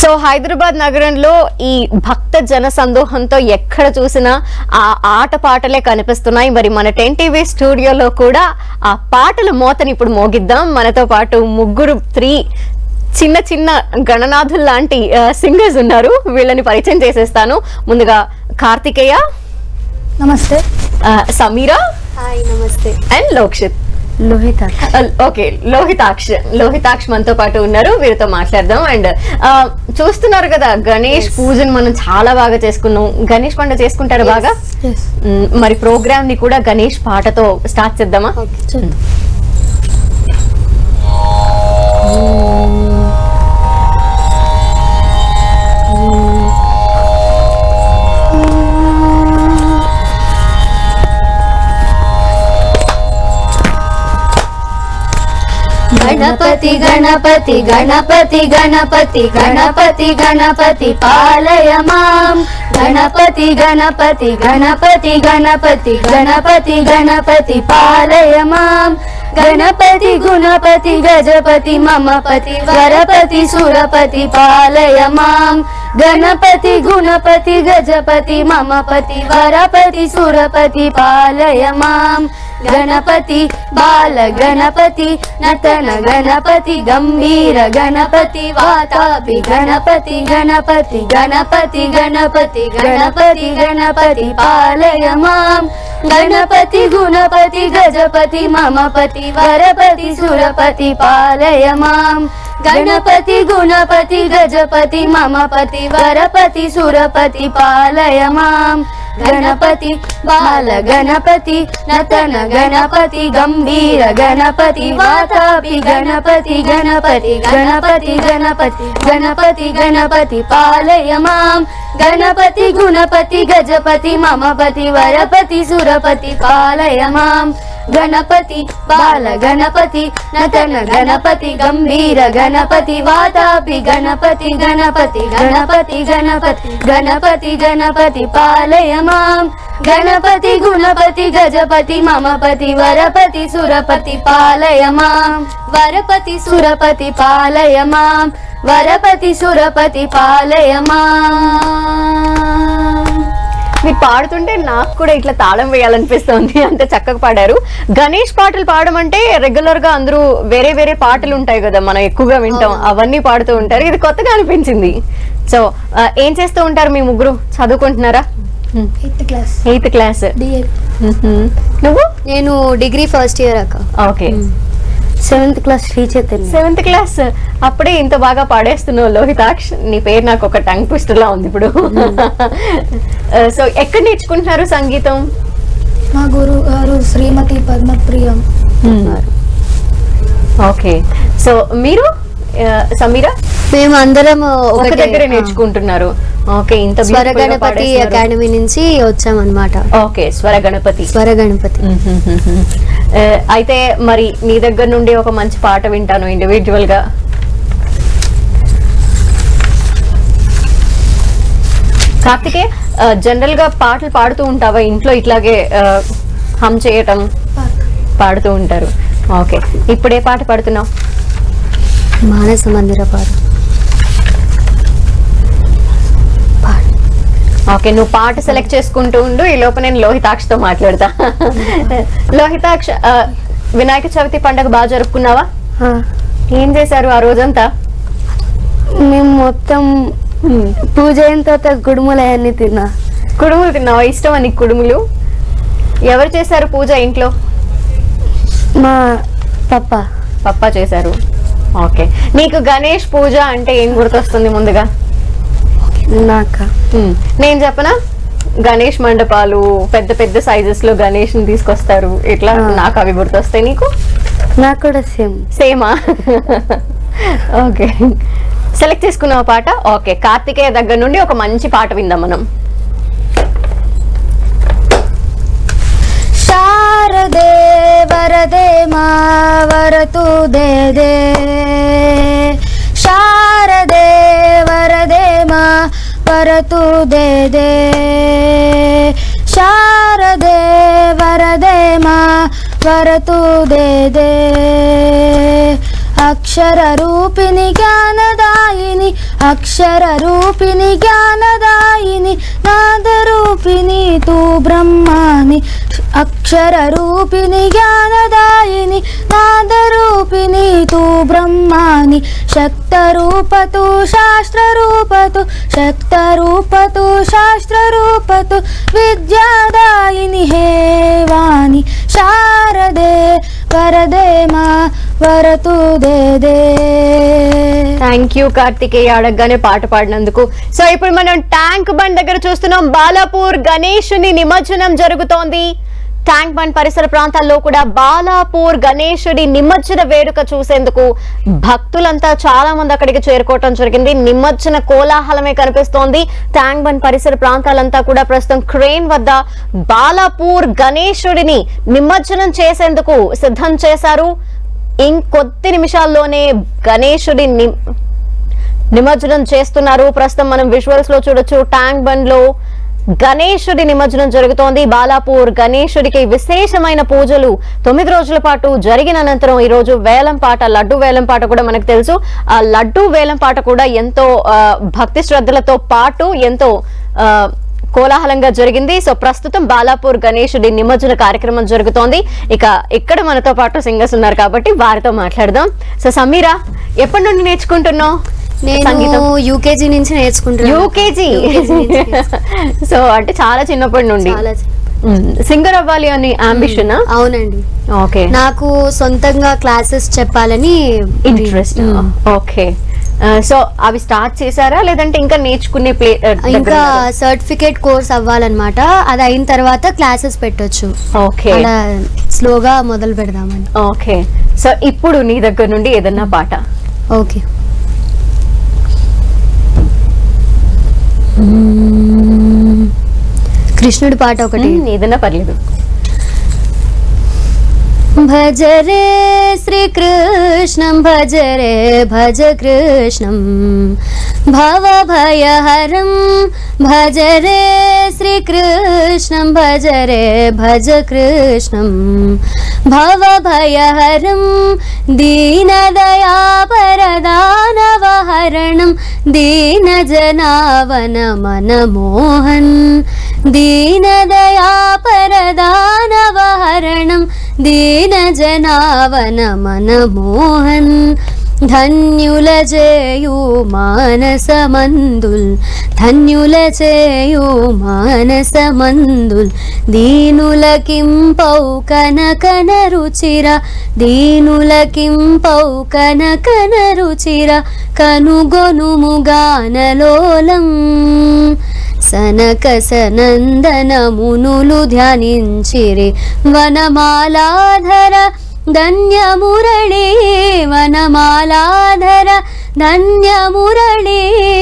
So Hyderabad నగరంలో ఈ భక్త జన సందోహంతో ఎక్కడ చూసినా ఆ ఆట పాటలే కనిపిస్తున్నాయి. మరి మన 10 టీవీ స్టూడియోలో కూడా ఆ పాటల మోతని ఇప్పుడు మోగిద్దాం. మనతో పాటు ముగ్గురు చిన్న చిన్న గణనాథులు లాంటి సింగర్స్ ఉన్నారు. వీళ్ళని పరిచయం చేసేస్తాను. ముందుగా కార్తికేయ, నమస్తే. సమీరా, హాయ్, నమస్తే. అండ్ లోక్షిత్. ఓకే, లోహితాక్ష్ మనతో పాటు ఉన్నారు. వీరితో మాట్లాడదాం. అండ్ చూస్తున్నారు కదా, గణేష్ పూజను మనం చాలా బాగా చేసుకున్నాం. గణేష్ పండుగ చేసుకుంటారు బాగా. మరి ప్రోగ్రామ్ ని కూడా గణేష్ పాటతో స్టార్ట్ చేద్దామా? గణపతి గణపతి గణపతి గణపతి గణపతి గణపతి పాలయ మాం. గణపతి గణపతి గణపతి గణపతి గణపతి గణపతి పాలయ మాం. గణపతి గుణపతి గజపతి మమపతి వరపతి సురపతి పాలయ మాం. గణపతి గుణపతి గజపతి మమపతి వరపతి సురపతి పాలయ మాం. గణపతి బాల గణపతి నతన గణపతి గంభీర గణపతి వాతాపి గణపతి గణపతి గణపతి గణపతి గణపతి గణపతి పాలయ మాం. గణపతి గుణపతి గజపతి మమపతి వరపతి సురపతి పాలయ మాం. గణపతి గుణపతి గజపతి మమపతి వరపతి సురపతి పాలయ మాం. గణపతి బాల గణపతి నతన గణపతి గంభీర గణపతి వాతాపి గణపతి గణపతి గణపతి గణపతి గణపతి గణపతి పాలయ మాం. గణపతి గుణపతి గజపతి మమపతి వరపతి సురపతి పాలయ మాం. గణపతి బాల గణపతి నతన గణపతి గంభీర గణపతి వాతాపి గణపతి గణపతి గణపతి గణపతి గణపతి గణపతి పాలయ మాం. గణపతి గుణపతి గజపతి మమపతి వరపతి సురపతి పాలయ మాం. వరపతి సురపతి పాలయ మాం. వరపతి సురపతి పాలయ మాం. మీరు పాడుతుంటే నాకు కూడా ఇట్లా తాళం వేయాలనిపిస్తుంది. అంత చక్కగా పాడారు. గణేష్ పాటలు పాడడం అంటే రెగ్యులర్ గా అందరూ వేరే వేరే పాటలు ఉంటాయి కదా, మనం ఎక్కువగా వింటాం, అవన్నీ పాడుతూ ఉంటారు. ఇది కొత్తగా అనిపించింది. సో ఏం చేస్తూ ఉంటారు మీ ముగ్గురు? చదువుకుంటున్నారా? 8th class. నువ్వు? నేను డిగ్రీ ఫస్ట్ ఇయర్ అక్క. Okay. 7th class Sri Chaitanya. 7th class. అప్పుడే ఇంత బాగా పాడేస్తున్నావు లోహితాక్ష్. నీ పేరు నాకు ఒక టంగ్ ట్విస్టర్ లా ఉంది ఇప్పుడు. సో ఎక్కడ నేర్చుకుంటున్నారు సంగీతం? మా గురువు గారు శ్రీమతి పద్మప్రియం. ఓకే. సో మీరు సమీరా? మేము అందరం ఒక దగ్గర నేర్చుకుంటున్నారు. ఓకే. ఇంత స్వర గణపతి అకాడమీ నుంచి వచ్చామన్నమాట. ఓకే, స్వర గణపతి. అయితే మరి నీ దగ్గర నుండి ఒక మంచి పాట వింటాను ఇండివిజువల్ గా. కార్తికే, జనరల్ గా పాటలు పాడుతూ ఉంటావా ఇంట్లో? ఇట్లాగే హమ్ చేయటం పాడుతూ ఉంటారు. ఓకే. ఇప్పుడే పాట పాడుతున్నావు? మానస మందిర పాట. ఓకే, నువ్వు పాట సెలెక్ట్ చేసుకుంటూ ఉండు. ఈ లోపల నేను లోహితాక్ష్ తో మాట్లాడతా. లోహితాక్ష్, వినాయక చవితి పండుగ బాగా జరుపుకున్నావా? ఏం చేశారు ఆ రోజంతా? మేము మొత్తం పూజ అయిన తర్వాత కుడుములు అవన్నీ తిన్నా. కుడుములు తిన్నావా? ఇష్టమా నీకు కుడుములు? ఎవరు చేశారు పూజ ఇంట్లో? మా పప్ప చేశారు. ఓకే. నీకు గణేష్ పూజ అంటే ఏం గుర్తొస్తుంది ముందుగా? నేను చెప్పనా? గణేష్ మండపాలు, పెద్ద పెద్ద సైజెస్ లో గణేష్ ని తీసుకొస్తారు. ఇట్లా నాకు అవి గుర్తొస్తాయి. నీకు? నాకు కూడా సేమా? ఓకే. సెలెక్ట్ చేసుకున్నావు పాట? ఓకే. కార్తికేయ దగ్గర నుండి ఒక మంచి పాట విందాం మనం. శారదే వరదే మా వరతు దే దే. శారదే వరదే మా వరతు దే దే. శారదే వరదే మా వరతు దే దే. అక్షర రూపిణి జ్ఞానదాయిని అక్ష అక్షర రూపిణి జ్ఞానదాయిని నాద రూపిణి తూ బ్రహ్మాని అక్షర రూపిణి జ్ఞానదాయిని నాద రూపిణి తూ బ్రహ్మాని శక్త రూపతు శాస్త్ర రూపతు శక్త రూపతు శాస్త్ర రూపతు విద్యాదాయిని హే వాణి శారదే వరదే మా వరతు దే. థ్యాంక్ యూ కార్తికేయ అడగగానే పాట పాడినందుకు. సో ఇప్పుడు మనం ట్యాంక్ బండ్ దగ్గర చూస్తున్నాం. బాలాపూర్ గణేశుని నిమజ్జనం జరుగుతోంది. ట్యాంక్ బండ్ పరిసర ప్రాంతాల్లో కూడా బాలాపూర్ గణేశుడి నిమజ్జన వేడుక చూసేందుకు భక్తులంతా చాలా మంది అక్కడికి చేరుకోవటం జరిగింది. నిమజ్జన కోలాహలమే కనిపిస్తోంది. ట్యాంక్ బండ్ పరిసర ప్రాంతాలంతా కూడా ప్రస్తుతం క్రేన్ వద్ద బాలాపూర్ గణేశుడిని నిమజ్జనం చేసేందుకు సిద్ధం చేశారు. ఇంకొద్ది నిమిషాల్లోనే గణేశుడి నిమజ్జనం చేస్తున్నారు. ప్రస్తుతం మనం విజువల్స్ లో చూడొచ్చు. ట్యాంక్ బండ్ లో గణేశుడి నిమజ్జనం జరుగుతోంది. బాలాపూర్ గణేశుడికి విశేషమైన పూజలు 9 రోజుల పాటు జరిగిన అనంతరం ఈ రోజు వేలం పాట, లడ్డు వేలం పాట కూడా మనకు తెలుసు. ఆ లడ్డు వేలం పాట కూడా ఎంతో భక్తి శ్రద్ధలతో పాటు ఎంతో కోలాహలంగా జరిగింది. సో ప్రస్తుతం బాలాపూర్ గణేశుడి నిమజ్జన కార్యక్రమం జరుగుతోంది. ఇక ఇక్కడ మనతో పాటు సింగర్స్ ఉన్నారు కాబట్టి వారితో మాట్లాడదాం. సో సమీరా, ఎప్పటి నుండి నేర్చుకుంటున్నావు? నేను యూకేజీ నుంచి నేర్చుకుంటున్నాను. యూకేజీ. సో అంటే చాలా చిన్నప్పటి నుండి సింగర్ అవ్వాలి అని అంబిషన్? అవునండి. ఓకే. నాకు సొంతంగా క్లాసెస్ చెప్పాలని ఇంట్రెస్ట్. ఓకే. సో అవి స్టార్ట్ చేశారా లేదంటే ఇంకా నేర్చుకునే ఇంకా సర్టిఫికేట్ కోర్స్ అవ్వాలన్నమాట. అది అయిన తర్వాత క్లాసెస్ పెట్టొచ్చు. ఓకే. అలా స్లోగా మొదలు పెడదామని. ఓకే. సో ఇప్పుడు నీ దగ్గర నుండి ఏదన్నా పాట. ఓకే. కృష్ణుడి పాట ఒకటి ఏదన్నా పర్లేదు. భజరే శ్రీకృష్ణం భజరే భజ కృష్ణం భవభయహరం భజరే శ్రీకృష్ణం భజరే భజ కృష్ణం భవభయహరం దీనదయాపరదానవహరణం దీనజనావన మనమోహన్ దీనదయాపరదానవహరణం దీనజనావన మనమోహన్ ధన్యుల చేయు మానసమందుల్ ధన్యుల చేయు మానసమందుల్ దీనులకింపౌ కనకన రుచిర దీనులకింపౌ కనకన రుచిర కనుగొనుముగానలోలం సనక సనందన మునులు ధ్యానించిరి వనమాలాధర ధన్యమురళి వనమాలాధర ధన్యమురళి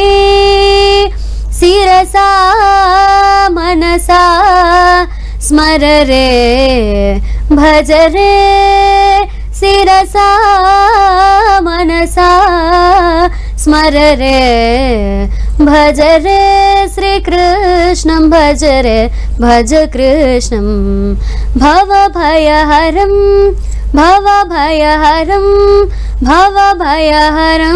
శిరసా మనసా స్మరరే భజరే శిరసా మనసా స్మరరే భజరే శ్రీకృష్ణం భజరే భజ కృష్ణం భవభయహరం భవభయహరం భవభయహరం.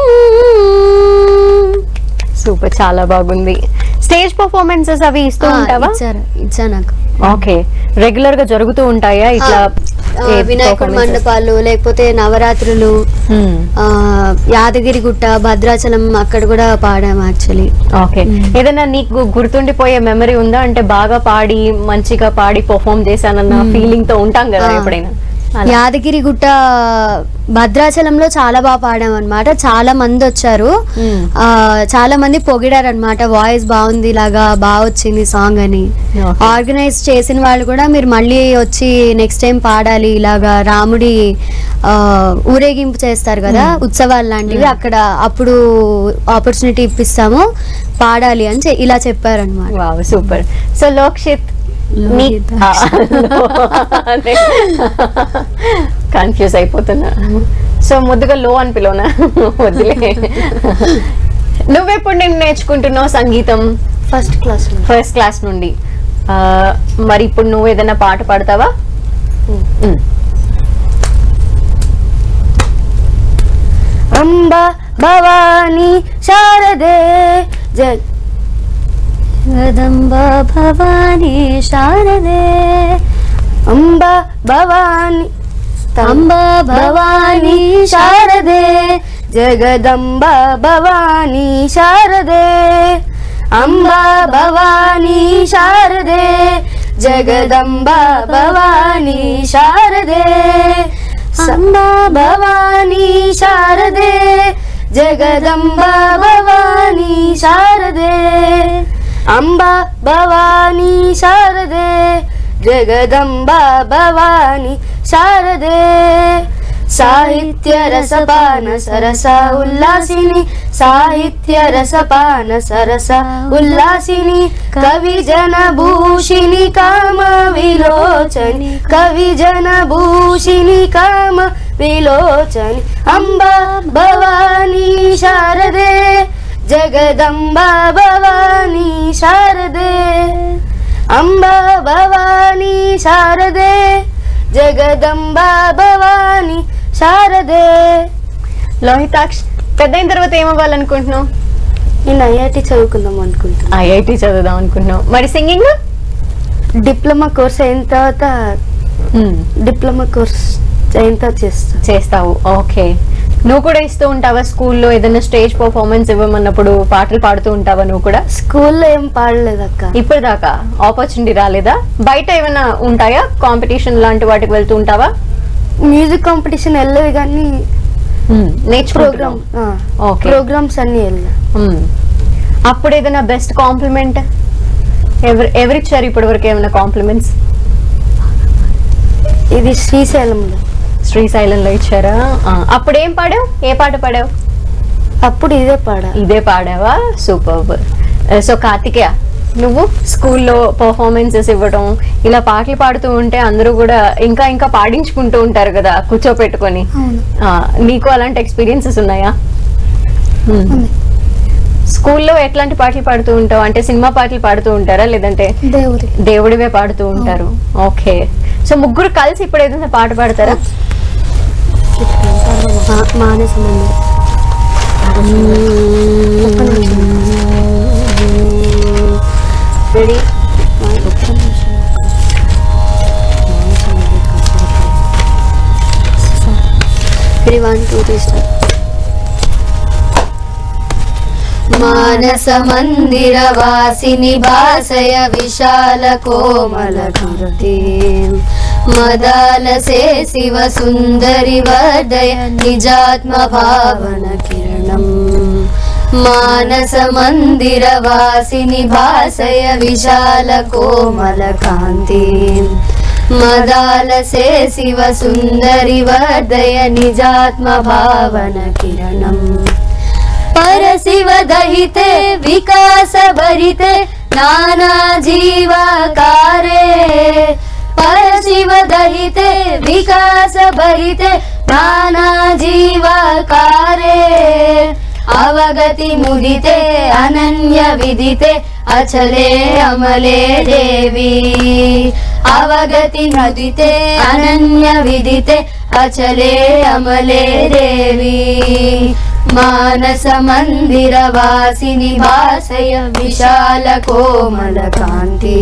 సూపర్, చాలా బాగుంది. స్టేజ్ పర్ఫార్మెన్సెస్ అవి ఇస్తూ ఉంటావా? ఇచ్చా నాకు. ఓకే. రెగ్యులర్ గా జరుగుతూ ఉంటాయా ఇట్లా? వినాయకుడి మండపాలు లేకపోతే నవరాత్రులు, యాదగిరిగుట్ట, భద్రాచలం అక్కడ కూడా పాడాము యాక్చువల్లీ. ఓకే. ఏదైనా నీకు గుర్తుండిపోయే మెమరీ ఉందా? అంటే బాగా పాడి మంచిగా పాడి పర్ఫార్మ్ చేశానన్న ఫీలింగ్ తో ఉంటాం కదా ఎప్పుడైనా? యాదగిరిగుట్ట భద్రాచలంలో చాలా బాగా పాడాం అనమాట. చాలా మంది వచ్చారు, చాలా మంది పొగిడారు అనమాట. వాయిస్ బాగుంది, ఇలాగా బాగా వచ్చింది సాంగ్ అని. ఆర్గనైజ్ చేసిన వాళ్ళు కూడా మీరు మళ్ళీ వచ్చి నెక్స్ట్ టైం పాడాలి, ఇలాగా రాముడి ఊరేగింపు చేస్తారు కదా ఉత్సవాలు లాంటివి, అక్కడ అప్పుడు ఆపర్చునిటీ ఇప్పిస్తాము పాడాలి అని ఇలా చెప్పారు అనమాట. సూపర్. సో లోక్షిత్ కన్ఫ్యూజ్ అయిపోతున్నా. సో ముద్దుగా లో అని పిలవనా? వద్దులే. నువ్వెప్పుడు నేను నేర్చుకుంటున్నావు సంగీతం? ఫస్ట్ క్లాస్ నుండి. మరి ఇప్పుడు నువ్వు ఏదైనా పాట పాడతావా? అంబ భవాని శారదే జగదంబ భవాని శారదే అంబ భవాని అంబ భవాని శారదే జగదంబ భవాని శారదే అంబ భవాని శారదే జగదంబ భవాని శారదే అంబ భవాని శారదే జగదంబ భవాని శారదే అంబ భవాని శారదే జగదంబ భవాని శారదే సాహిత్య రసపాన సరస ఉల్లాసిని సాహిత్య రసపాన సరస ఉల్లాసిని కవి జన భూషిని కామ విలోచని కవి జన భూషిని కామ విలోచని అంబ భవాని శారదే జగదంబ భవాని శారదే అంబ భవాని శారదే జగదంబ భవాని శారదే. లోహితాక్ష్, పెద్ద అయిన తర్వాత ఏమవ్వాలనుకుంటున్నావు? నేను ఐఐటి చదువుకుందాం అనుకుంటున్నాను. ఐఐటి చదువుదాం అనుకుంటున్నావు. మరి సింగింగ్? డిప్లొమా కోర్స్ అయిన తర్వాత డిప్లొమా కోర్స్ అయిన తర్వాత చేస్తావు. ఓకే. నువ్వు కూడా ఇస్తూ ఉంటావా స్కూల్లో ఏదైనా స్టేజ్ పర్ఫార్మెన్స్ ఇవ్వమన్నప్పుడు పాటలు పాడుతూ ఉంటావా నువ్వు కూడా? స్కూల్లో ఏం పాడలేదు అక్క. ఇప్పటిదాకా ఆపర్చునిటీ రాలేదా? బయట ఏమైనా ఉంటాయా కాంపిటీషన్ లాంటి వాటికి వెళ్తూ ఉంటావా? మ్యూజిక్ కాంపిటీషన్ వెళ్ళలేదు కానీ ప్రోగ్రామ్స్ అన్ని వెళ్ళా. అప్పుడు ఏదైనా బెస్ట్ కాంప్లిమెంట్ ఎవరిచ్చారు ఇప్పటి వరకు? ఏమైనా కాంప్లిమెంట్స్? ఇది శ్రీశైలంలో ఇచ్చారా? అప్పుడు ఏం పాడావు? ఏ పాట పాడావు? అప్పుడు ఇదే పాడావా? సూపర్. సో కార్తికేయ, నువ్వు స్కూల్లో పర్ఫార్మెన్సెస్ ఇవ్వడం, ఇలా పాటలు పాడుతూ ఉంటే అందరూ కూడా ఇంకా ఇంకా పాడించుకుంటూ ఉంటారు కదా కూర్చోపెట్టుకొని. నీకు అలాంటి ఎక్స్పీరియన్సెస్ ఉన్నాయా? స్కూల్లో ఎట్లాంటి పాటలు పాడుతూ ఉంటావు? అంటే సినిమా పాటలు పాడుతూ ఉంటారా లేదంటే దేవుడివే పాడుతూ ఉంటారు? ఓకే. సో ముగ్గురు కలిసి ఇప్పుడు ఏదైనా పాట పాడతారా? రెడీ? 1 2 3 స్టార్ట్. మానస మందిర వాసిని భాసయ విశాల కోమల కృతి మదాలసే శివ సుందరి వర్ధయ నిజాత్మ భావన కిరణం మానస మందిర వాసిని భాసయ విశాల కోమల కాంతి మదాలసే శివ సుందరి వర్ధయ నిజాత్మ భావన కిరణం परशिव दहिते विकास भरिते नाना जीवाकारे परशिव दहिते विकास भरिते नाना जीवाकारे अवगति मुदिते अनन्य विदिते अचले अमले देवी अवगति मुदिते अनन्य विदिते अचले अमले देवी मानस मंदिर वासिनी भासय विशाल कोमल कांति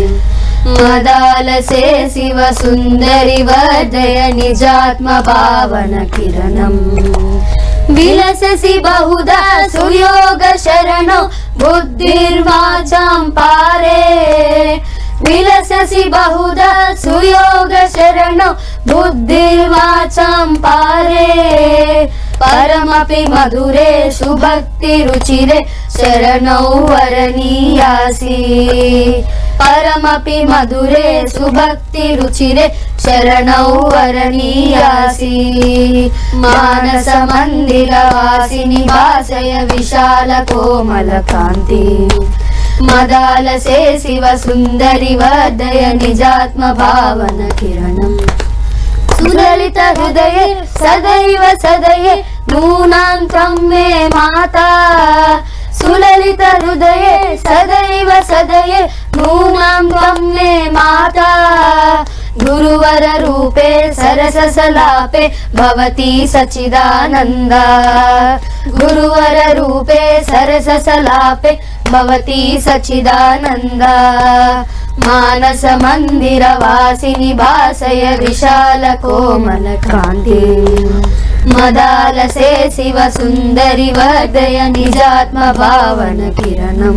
मदालसे शिव सुंदरी वर्धय निजात्म पावन किरणम विलससि बहुधा सुयोग शरणो बुद्धिर्वाचां पारे विलससि बहुधा सुयोग शरणो बुद्धिर्वाचां पारे परमपि मधुरे सुभक्ति रुचिरे शरणौ वरणीयासि परमपि मधुरे सुभक्ति रुचिरे शरणौ वरणीयासि मानस मंदिर वासिनी भासय विशाल कोमल कांति मदालसे शिव सुंदरी वर्धय निजात्म भावन किरणम सुललित हृदय सदैव सदये नूनां त्वं मे माता सुललित हृदय सदैव सदये नूनां त्वं मे माता గురువర రూపే సరససలాపే భవతి సచిదానంద గురువర రూపే సరససలాపే భవతి సచిదానంద మానస మందిర వాసిని భాసయ విశాల కోమల కాంతి మదాలసే శివ సుందరి వర్ధయ నిజాత్మ భావన కిరణం.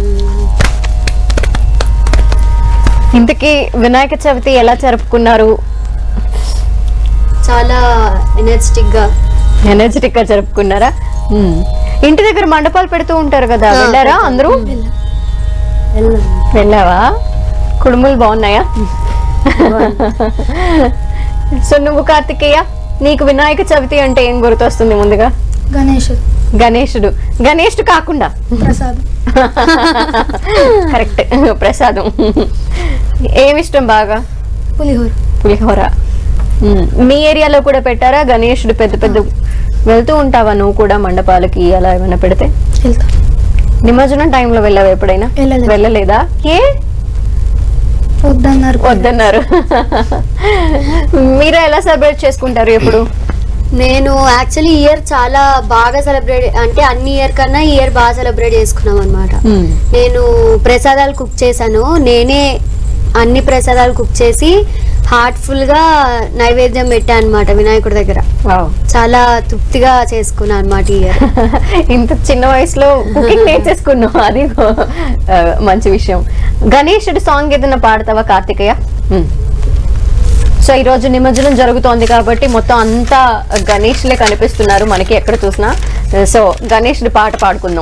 ఇంతకీ వినాయక చవితి ఎలా జరుపుకున్నారు? చాలా ఎనర్జెటిక్ గా జరుపుకున్నారా? ఇంటి దగ్గర మండపాలు పెడుతూ ఉంటారు కదా, వెళ్ళారా అందరూ? వెళ్ళావా? కుడుములు బాగున్నాయా? సో నువ్వు కార్తికేయ, నీకు వినాయక చవితి అంటే ఏం గుర్తొస్తుంది ముందుగా? గణేశుడు కాకుండా ప్రసాదం. కరెక్ట్, ప్రసాదం. ఏమిష్టం బాగా? పులిహోర. మీ ఏరియాలో కూడా పెట్టారా గణేశుడు? పెద్ద పెద్ద వెళ్తూ ఉంటావా నువ్వు కూడా మండపాలకి అలా ఏమైనా పెడితే? నిమజ్జనం టైంలో వెళ్ళావా ఎప్పుడైనా? వెళ్ళలేదా? ఏ వద్దన్నారు. మీరే ఎలా సెలబ్రేట్ చేసుకుంటారు ఎప్పుడు? నేను యాక్చువల్లీ ఇయర్ చాలా బాగా సెలబ్రేట్, అంటే అన్ని ఇయర్ కన్నా ఈ ఇయర్ బాగా సెలబ్రేట్ చేసుకున్నాం అనమాట. నేను ప్రసాదాలు కుక్ చేశాను, నేనే అన్ని ప్రసాదాలు కుక్ చేసి హార్ట్ఫుల్ గా నైవేద్యం పెట్టా అనమాట వినాయకుడి దగ్గర. చాలా తృప్తిగా చేసుకున్నా అనమాట ఈ ఇయర్. ఇంత చిన్న వయసులో కుకింగ్ నేర్చేసుకున్నావు, అది మంచి విషయం. గణేశుడి సాంగ్ ఏదైనా పాడతావా కార్తికేయ? సో ఈ రోజు నిమజ్జనం జరుగుతోంది కాబట్టి మొత్తం అంతా గణేష్లే కనిపిస్తున్నారు మనకి ఎక్కడ చూసినా. సో గణేశుడి పాట పాడుకుందాం.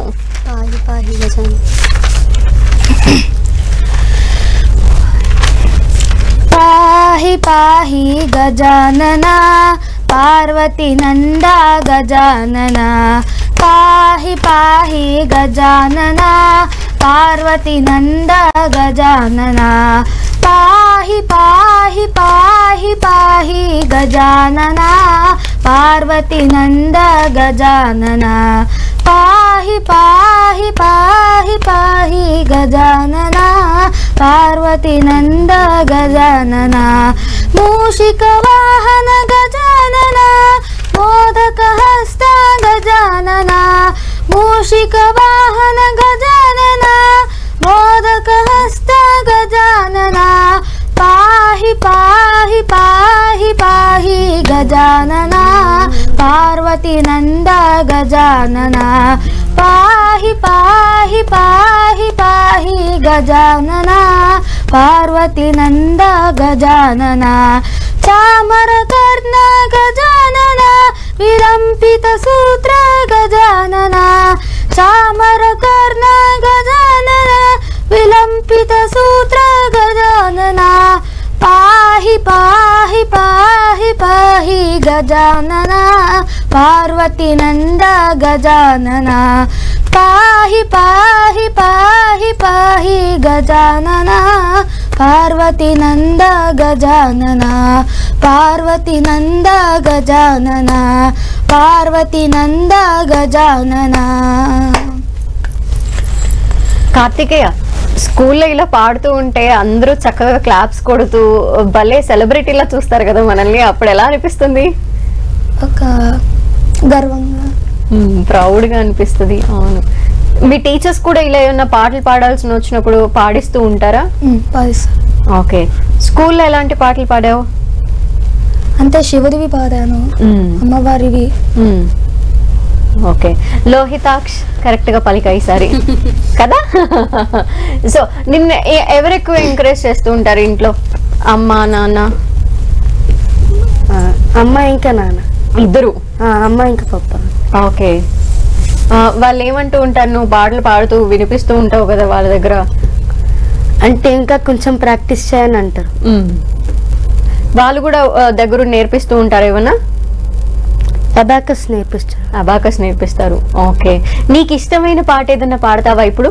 పాహి పాహి గజానన పార్వతి నంద గజానన పాహి పాహి గజానన పార్వతి నంద గజానన పాహి పాహి పాహి పాహి గజానన పార్వతి నంద గజానన పాహి పాహి పాహి పాహి గజానన పార్వతి నంద గజానన మూషిక వాహన గజానన మోదక హస్త గజానన మూషిక వాహన గజానన మోదక హస్త గజానన పాహి పాహి పాహి పాహి గజానన పార్వతి నంద గజానన పాహి పాహి పాహి పాహి గజానన పార్వతి నంద గజానన చామర కర్ణ గజానన విలంపిత సూత్ర గజానన చామర కర్ణ గజానన విలంపిత సూత్ర గజానన పాహి పాహి పాహి పాహి గజానన పార్వతి నంద గజానన పాహి పాహి పాహి పాహి గజానన పార్వతి నంద గజానన పార్వతి నంద గజానన పార్వతి నంద గజానన. కార్తికేయ, స్కూల్లో ఇలా పాడుతూ ఉంటే అందరూ చక్కగా క్లాప్స్ కొడుతూ భలే సెలబ్రిటీలా చూస్తారు కదా మనల్ని, అప్పుడు ఎలా అనిపిస్తుంది? ఒక గర్వంగా, ప్రౌడ్గా అనిపిస్తుంది. అవును. మీ టీచర్స్ కూడా ఇలా ఏమన్నా పాటలు పాడాల్సి వచ్చినప్పుడు పాడిస్తూ ఉంటారా? ఓకే. స్కూల్లో ఎలాంటి పాటలు పాడావు? అంటే శివుడివి పాడాను, అమ్మవారివి. ఓకే. లోహితాక్ష్ కరెక్ట్ గా పలికా ఈసారి కదా? సో నిన్న ఎవరు ఎక్కువ ఎంకరేజ్ చేస్తూ ఉంటారు ఇంట్లో? అమ్మ, నాన్న? అమ్మ ఇంకా నాన్న ఇద్దరు? అమ్మ ఇంకా పప్ప. ఓకే. వాళ్ళు ఏమంటూ ఉంటారు? నువ్వు పాటలు పాడుతూ వినిపిస్తూ ఉంటావు కదా వాళ్ళ దగ్గర? అంటే ఇంకా కొంచెం ప్రాక్టీస్ చేయని అంటారు. వాళ్ళు కూడా దగ్గర నేర్పిస్తూ ఉంటారు ఏమన్నా? అబాకస్ నేర్పిస్తారు. ఓకే. నీకు ఇష్టమైన పాట ఏదన్నా పాడతావా ఇప్పుడు?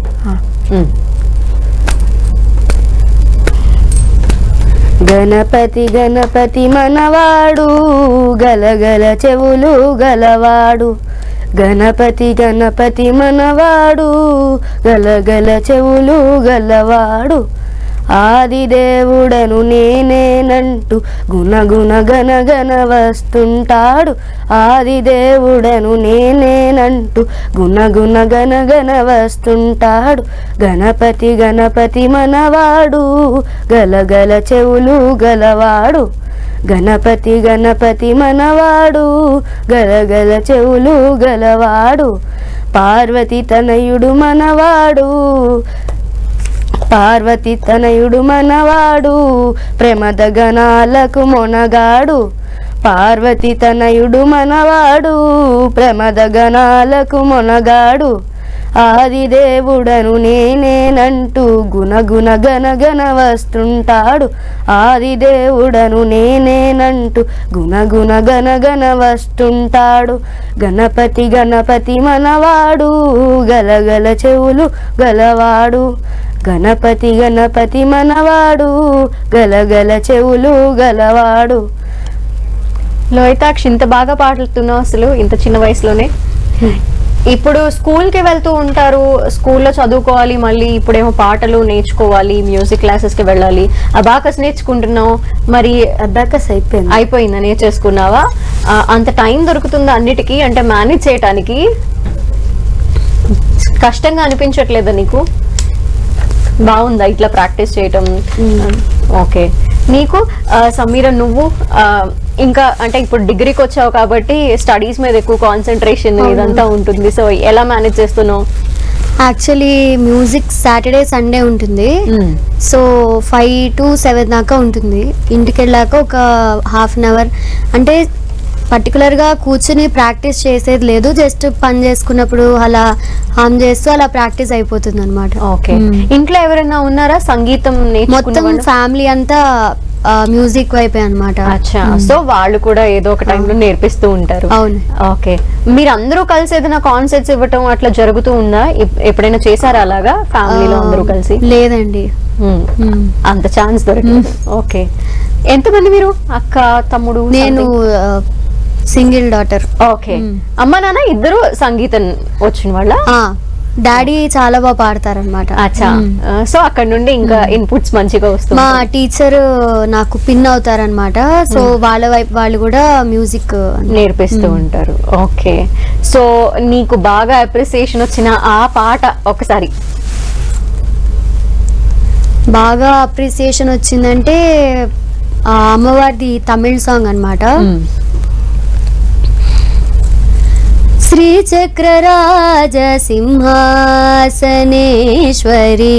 గణపతి గణపతి మనవాడు గలగల చెవులు గలవాడు గణపతి గణపతి మనవాడు గలగల చెవులు గలవాడు ఆది దేవుడను నేనేనంటూ గుణగుణ గనగన వస్తుంటాడు. ఆది దేవుడను నేనేనంటూ గుణగుణ గనగన వస్తుంటాడు. గణపతి గణపతి మనవాడు గలగల చెవులు గలవాడు. గణపతి గణపతి మనవాడు గలగల చెవులు గలవాడు. పార్వతి తనయుడు మనవాడు పార్వతి తనయుడు మనవాడు ప్రమద గణాలకు మొనగాడు. పార్వతి తనయుడు మనవాడు ప్రమద గణాలకు మొనగాడు. ఆది దేవుడను నేనేనంటూ గుణగుణ గనగన వస్తుంటాడు. ఆది దేవుడను నేనేనంటూ గుణగుణ గనగన వస్తుంటాడు. గణపతి గణపతి మనవాడు గలగల చెవులు గలవాడు. గణపతి గణపతి మనవాడు గలగల చెవులు గలవాడు. లోహితాక్షి, ఇంత బాగా పాడుతున్నావు అసలు ఇంత చిన్న వయసులోనే. ఇప్పుడు స్కూల్కి వెళ్తూ ఉంటారు, స్కూల్లో చదువుకోవాలి, మళ్ళీ ఇప్పుడేమో పాటలు నేర్చుకోవాలి, మ్యూజిక్ క్లాసెస్కి వెళ్ళాలి. అబాకస్ నేర్చుకుంటున్నావు, మరి అబాకస్ అయిపోయిందా? నేర్చేసుకున్నావా? అంత టైం దొరుకుతుందా అన్నిటికీ? అంటే మేనేజ్ చేయటానికి కష్టంగా అనిపించట్లేదా నీకు? బాగుందా ఇట్లా ప్రాక్టీస్ చేయటం? ఓకే. నీకు సమీర, నువ్వు ఇంకా అంటే ఇప్పుడు డిగ్రీకి వచ్చావు కాబట్టి స్టడీస్ మీద ఎక్కువ కాన్సన్ట్రేషన్ ఇదంతా ఉంటుంది. సో ఎలా మేనేజ్ చేస్తున్నావు? యాక్చువల్లీ మ్యూజిక్ సాటర్డే సండే ఉంటుంది. సో 5 to 7 దాకా ఉంటుంది. ఇంటికి వెళ్ళాక ఒక హాఫ్ అన్ అవర్, అంటే పర్టికులర్గా కూర్చుని ప్రాక్టీస్ చేసేది లేదు, జస్ట్ పని చేసుకున్నప్పుడు అలా హామ్ చేస్తూ అలా ప్రాక్టీస్ అయిపోతుంది అనమాట. ఓకే. ఇంట్లో ఎవరైనా ఉన్నారా సంగీతం మొత్తం ఫ్యామిలీ అంతా మ్యూజిక్ వైపే అనమాట. అచ్చా. సో వాళ్ళు కూడా ఏదో ఒక టైంలో నేర్పిస్తూ ఉంటారు. అవును. ఓకే. మీరు అందరూ కలిసి ఏదైనా కాన్సర్ట్స్ ఇవ్వటం అట్లా జరుగుతూ ఉందా? ఎప్పుడైనా చేశారా అలాగా ఫ్యామిలీలో అందరూ కలిసి? లేదండి, అంత ఛాన్స్ దొరకలేదు. ఓకే. ఎంతమంది మీరు? అక్క, తమ్ముడు? నేను సింగిల్ డాటర్. ఓకే. అమ్మ నాన్న ఇద్దరు సంగీతం వచ్చిన వాళ్ళ? డాడీ చాలా బాగా పాడతారనమాట. అచ్చా. సో అక్కడ నుండి ఇంకా ఇన్పుట్స్ మంచిగా వస్తుంది. మా టీచర్ నాకు పిన్ అవుతారనమాట. సో వాళ్ళ వైపు వాళ్ళు కూడా మ్యూజిక్ నేర్పిస్తూ ఉంటారు. ఓకే. సో నీకు బాగా అప్రిసియేషన్ వచ్చిన ఆ పాట ఒకసారి. బాగా అప్రిసియేషన్ వచ్చిందంటే అమ్మవారిది తమిళ్ సాంగ్ అనమాట. శ్రీచక్రరాజ సింహాసనేశ్వరి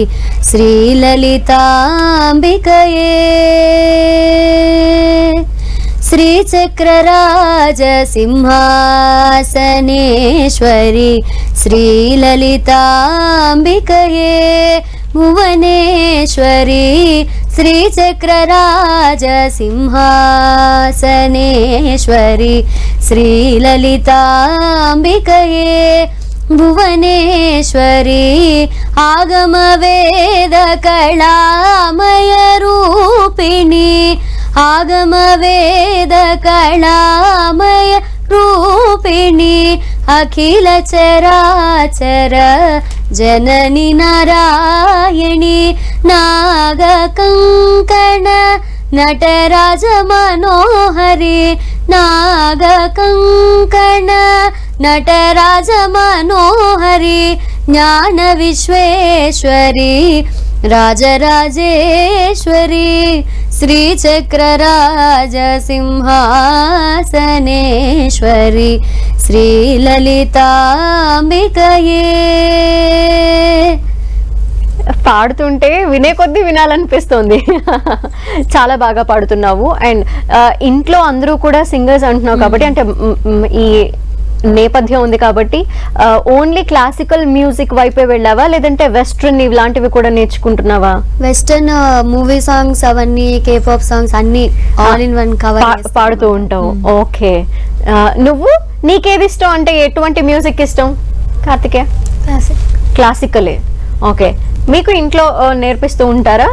శ్రీలలితాంబికయే. శ్రీచక్రరాజ సింహాసనేశ్వరి శ్రీలలితాంబికయే. భువనేశ్వరి శ్రీచక్రరాజ సింహాసనేశ్వరి శ్రీలలితాంబికయే. భువనేశ్వరి ఆగమ వేద కళామయ రూపిణి. ఆగమ వేద కళామయ రూపిణి. అఖిల చరాచర జనని నారాయణి. నాగకంకణ నటరాజ మనోహరి. నాగకంకణ నటరాజ మనోహరి. జ్ఞాన విశ్వేశ్వరి రాజరాజేశ్వరి. శ్రీచక్రరాజ సింహాసనేశ్వరి శ్రీలలితాంబికయే. పాడుతుంటే వినే కొద్దీ వినాలనిపిస్తుంది. చాలా బాగా పాడుతున్నావు. అండ్ ఇంట్లో అందరూ కూడా సింగర్స్ అంటున్నావు కాబట్టి, అంటే ఈ నేపథ్యం ఉంది కాబట్టి ఓన్లీ క్లాసికల్ మ్యూజిక్ వైపే వెళ్ళావా, లేదంటే వెస్ట్రన్ ఇలాంటివి కూడా నేర్చుకుంటున్నావా? వెస్టర్న్ మూవీ సాంగ్స్ అవన్నీ, కేపాప్ సాంగ్స్ అన్ని ఆల్ ఇన్ వన్ కవర్ పాడుతూ ఉంటావు. ఓకే. నువ్వు నీకేది ఇష్టం? అంటే ఎటువంటి మ్యూజిక్ ఇష్టం కార్తికేయ? క్లాసికలే. ఓకే. మీకు ఇంట్లో నేర్పిస్తూ ఉంటారా?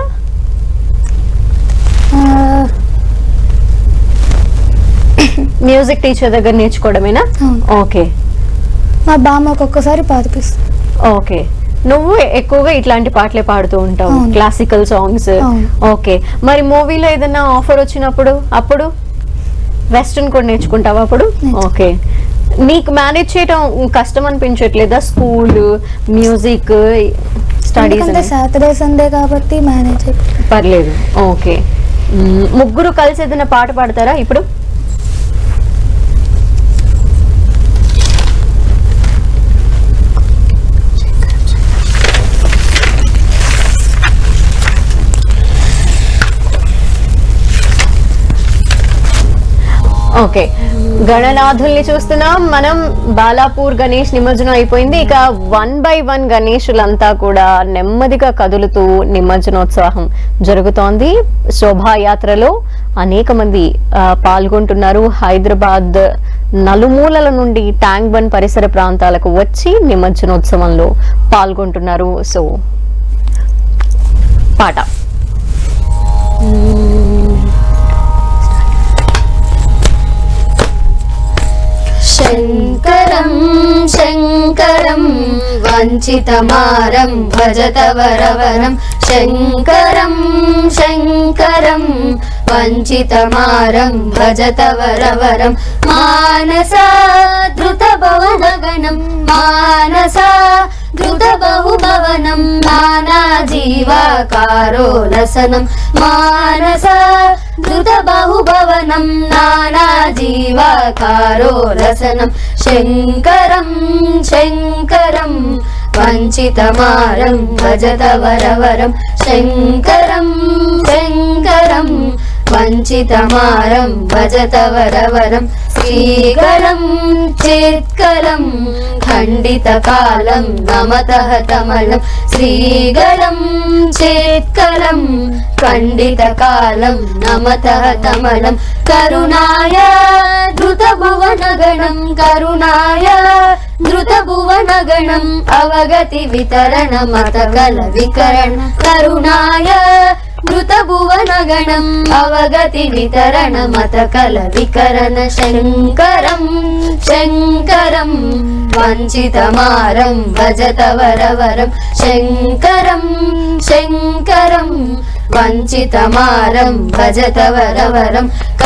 మ్యూజిక్ టీచర్ దగ్గర నేర్చుకోవడమేనా? ఓకే. మా బామ్మ ఒక్కొక్కసారి పాడిపిస్తుంది. ఓకే. నువ్వు ఎక్కువగా ఇట్లాంటి పాటలే పాడుతూ ఉంటావు, అవును. Classical songs. అవును. ఓకే, మరి మూవీలో ఏదైనా ఆఫర్ వచ్చినప్పుడు అప్పుడు వెస్ట్రన్ కూడా నేర్చుకుంటావా అప్పుడు? ఓకే, నీకు మేనేజ్ చేయడం కష్టం అనిపించట్లేదా? స్కూల్, మ్యూజిక్, స్టడీస్ ఎందుకంటే సాటర్డే సండే కాబట్టి మేనేజ్ పర్లేదు. ఓకే, ముగ్గురు కలిసి ఏదైనా పాట పాడతారా ఇప్పుడు? ఓకే, గణనాథుల్ని చూస్తున్నాం మనం. బాలాపూర్ గణేష్ నిమజ్జనం అయిపోయింది. ఇక 1 by 1 గణేషులంతా కూడా నెమ్మదిగా కదులుతూ నిమజ్జనోత్సవం జరుగుతోంది. శోభాయాత్రలో అనేక మంది పాల్గొంటున్నారు. హైదరాబాద్ నలుమూలల నుండి ట్యాంక్ బండ్ పరిసర ప్రాంతాలకు వచ్చి నిమజ్జనోత్సవంలో పాల్గొంటున్నారు. సో పాట శంకరం శంకరం వంచితమారం భజత వరవరం. శంకరం శంకరం వంచితమారం భజత వరవరం. మానసా ధృత భవనగణం మానసా ధృత బహుభవనం నానా జీవాకారో లసనం. మానసా ధృత బహుభవనం నానా జీవాకారో లసనం. శంకరం శంకరం వంచితమారం భజత వరవరం. శంకరం శంకరం వంచితమారం భజత వరవరం. శ్రీకరం చేత్కరం ఖండిత కాలం నమతః కమలం. శ్రీగళం చేత్కరం ఖండిత కాలం నమతః కమలం. కరుణాయ ధృత భువనగణం కరుణాయ ధృత భువనగణం అవగతి వితరణ మత కల వికరణ. కరుణాయ ధృత భువనగణం అవగతి వితరణ మత కల వికరణ. శంకరం శంకరం వంచితమారం భజత వరవరం. శంకరం శంకరం వంచితమారం భజత వరవరం.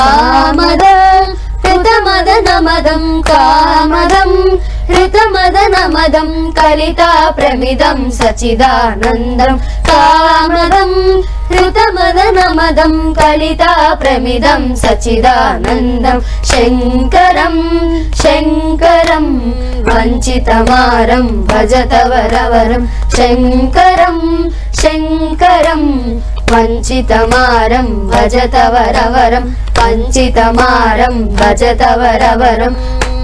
కామదం హృతమదనమదం కామదం హృతమదనమదం కలితా ప్రమిదం సచిదానందం. కామదం హృతమదనమదం కలితా ప్రమిదం సచిదానందం. శంకరం శంకరం వంచితమారం భజత వరవరం. శంకరం శంకరం వంచితమారం భజత వరవరం. వంచితమారం భజత వరవరం.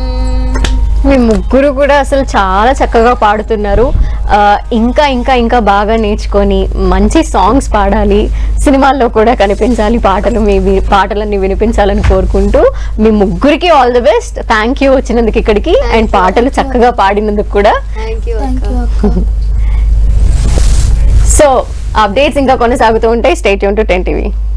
మీ ముగ్గురు కూడా అసలు చాలా చక్కగా పాడుతున్నారు. ఇంకా ఇంకా ఇంకా బాగా నేర్చుకొని మంచి సాంగ్స్ పాడాలి, సినిమాల్లో కూడా కనిపించాలి పాటలు. మీ పాటలన్నీ వినిపించాలని కోరుకుంటూ మీ ముగ్గురికి all the best. Thank you వచ్చినందుకు ఇక్కడికి, అండ్ పాటలు చక్కగా పాడినందుకు కూడా. థ్యాంక్ యూ అక్క. సో అప్డేట్స్ ఇంకా కొనసాగుతూ ఉంటాయి. Stay tune to 10 TV.